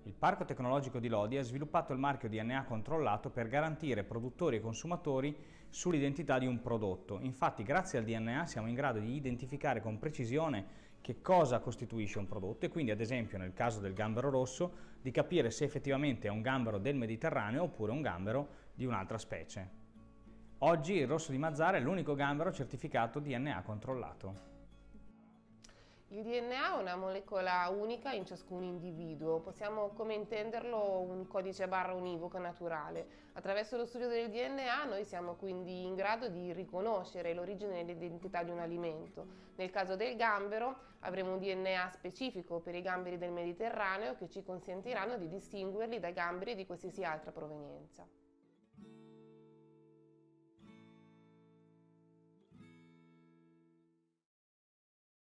Il Parco Tecnologico di Lodi ha sviluppato il marchio DNA controllato per garantire produttori e consumatori sull'identità di un prodotto. Infatti, grazie al DNA siamo in grado di identificare con precisione che cosa costituisce un prodotto e quindi, ad esempio, nel caso del gambero rosso, di capire se effettivamente è un gambero del Mediterraneo oppure un gambero di un'altra specie. Oggi il rosso di Mazara è l'unico gambero certificato DNA controllato. Il DNA è una molecola unica in ciascun individuo, possiamo come intenderlo un codice barra univoco naturale. Attraverso lo studio del DNA noi siamo quindi in grado di riconoscere l'origine e l'identità di un alimento. Nel caso del gambero avremo un DNA specifico per i gamberi del Mediterraneo che ci consentiranno di distinguerli dai gamberi di qualsiasi altra provenienza.